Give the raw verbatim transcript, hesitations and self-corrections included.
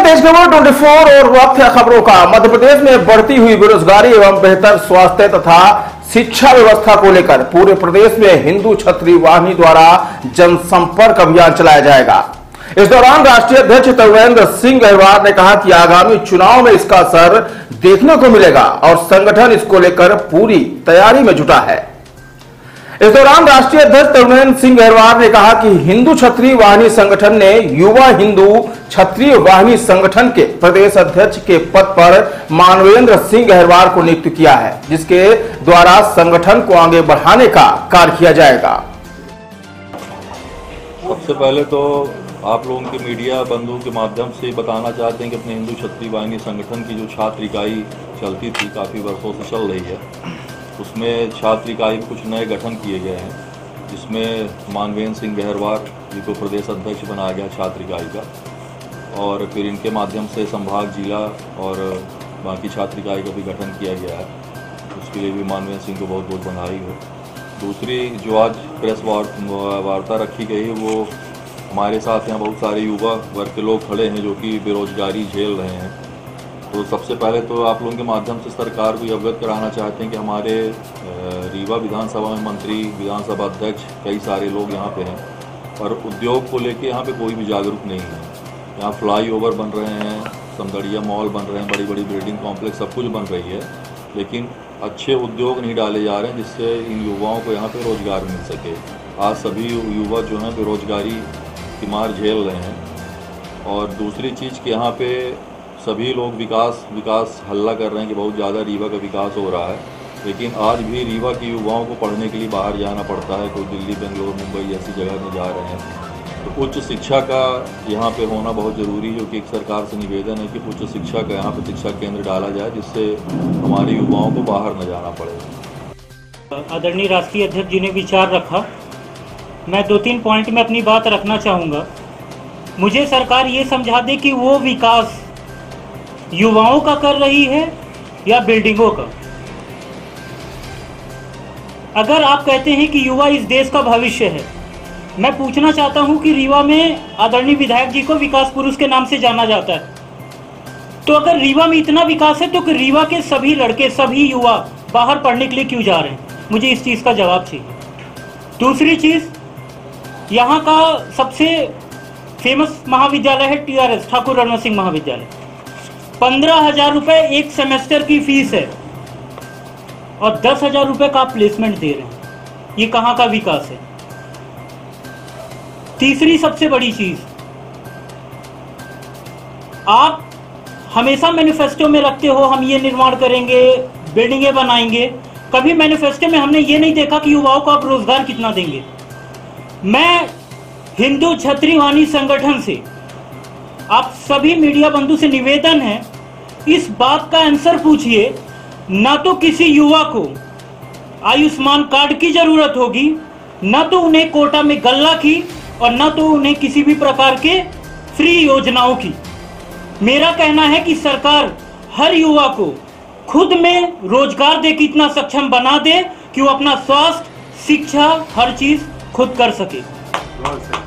देश नंबर चौबीस और वक्त है खबरों का। मध्य प्रदेश में बढ़ती हुई बेरोजगारी एवं बेहतर स्वास्थ्य तथा शिक्षा व्यवस्था को लेकर पूरे प्रदेश में हिंदू छतरी वाहिनी द्वारा जनसंपर्क अभियान चलाया जाएगा। इस दौरान राष्ट्रीय अध्यक्ष तरुणेंद्र सिंह गहरवार ने कहा कि आगामी चुनाव में इसका असर देखने को मिलेगा और संगठन इसको लेकर पूरी तैयारी में जुटा है। इस दौरान राष्ट्रीय अध्यक्ष तरुणेंद्र सिंह गहरवार ने कहा कि हिंदू क्षत्रिय वाहिनी संगठन ने युवा हिंदू क्षत्रिय वाहिनी संगठन के प्रदेश अध्यक्ष के पद पर मानवेंद्र सिंह गहरवार को नियुक्त किया है, जिसके द्वारा संगठन को आगे बढ़ाने का कार्य किया जाएगा। सबसे पहले तो आप लोगों के मीडिया बंधुओं के माध्यम से बताना चाहते हैं कि अपने हिंदू क्षत्रिय वाहिनी संगठन की जो छात्र इकाई चलती थी, काफ़ी वर्षों से चल रही है, उसमें छात्र इकाई में कुछ नए गठन किए गए हैं, जिसमें मानवेंद्र सिंह गहरवार जी को प्रदेश अध्यक्ष बनाया गया छात्र इकाई का, और फिर इनके माध्यम से संभाग जिला और बाकी छात्र इकाई का भी गठन किया गया है। उसके लिए भी मानवेंद्र सिंह को बहुत बहुत बधाई हो। दूसरी जो आज प्रेस वार्ता रखी गई है, वो हमारे साथ यहाँ बहुत सारे युवा वर्ग के लोग खड़े हैं जो कि बेरोजगारी झेल रहे हैं। तो सबसे पहले तो आप लोगों के माध्यम से सरकार को अवगत कराना चाहते हैं कि हमारे रीवा विधानसभा में मंत्री, विधानसभा अध्यक्ष, कई सारे लोग यहाँ पे हैं, पर उद्योग को लेके यहाँ पे कोई भी जागरूक नहीं है। यहाँ फ्लाईओवर बन रहे हैं, समदड़िया मॉल बन रहे हैं, बड़ी बड़ी बिल्डिंग कॉम्प्लेक्स सब कुछ बन रही है, लेकिन अच्छे उद्योग नहीं डाले जा रहे हैं जिससे इन युवाओं को यहाँ पे रोजगार मिल सके। आज सभी युवा जो हैं बेरोजगारी की मार झेल रहे हैं। और दूसरी चीज़ कि यहाँ पे सभी लोग विकास विकास हल्ला कर रहे हैं कि बहुत ज़्यादा रीवा का विकास हो रहा है, लेकिन आज भी रीवा के युवाओं को पढ़ने के लिए बाहर जाना पड़ता है। कोई दिल्ली, बेंगलोर, मुंबई जैसी जगह में जा रहे हैं। तो उच्च शिक्षा का यहाँ पे होना बहुत ज़रूरी है, क्योंकि एक सरकार से निवेदन है कि उच्च शिक्षा का यहाँ पे शिक्षा केंद्र डाला जाए, जिससे हमारे युवाओं को बाहर न जाना पड़े। आदरणीय राष्ट्रीय अध्यक्ष जी ने विचार रखा, मैं दो तीन पॉइंट में अपनी बात रखना चाहूँगा। मुझे सरकार ये समझा दे कि वो विकास युवाओं का कर रही है या बिल्डिंगों का। अगर आप कहते हैं कि युवा इस देश का भविष्य है, मैं पूछना चाहता हूं कि रीवा में आदरणीय विधायक जी को विकास पुरुष के नाम से जाना जाता है, तो अगर रीवा में इतना विकास है तो कि रीवा के सभी लड़के, सभी युवा बाहर पढ़ने के लिए क्यों जा रहे हैं? मुझे इस चीज का जवाब चाहिए। दूसरी चीज, यहाँ का सबसे फेमस महाविद्यालय है T R S, Thakur Ranvant Singh महाविद्यालय। पंद्रह हजार रुपए एक सेमेस्टर की फीस है और दस हजार रुपए का आप प्लेसमेंट दे रहे हैं। ये कहां का विकास है? तीसरी सबसे बड़ी चीज, आप हमेशा मैनिफेस्टो में रखते हो हम ये निर्माण करेंगे, बिल्डिंगें बनाएंगे। कभी मैनिफेस्टो में हमने ये नहीं देखा कि युवाओं को आप रोजगार कितना देंगे। मैं हिंदू क्षत्रिय वाहिनी संगठन से आप सभी मीडिया बंधु से निवेदन है, इस बात का आंसर पूछिए। ना तो किसी युवा को आयुष्मान कार्ड की जरूरत होगी, ना तो उन्हें कोटा में गल्ला की, और ना तो उन्हें किसी भी प्रकार के फ्री योजनाओं की। मेरा कहना है कि सरकार हर युवा को खुद में रोजगार दे के इतना सक्षम बना दे कि वो अपना स्वास्थ्य, शिक्षा, हर चीज खुद कर सके।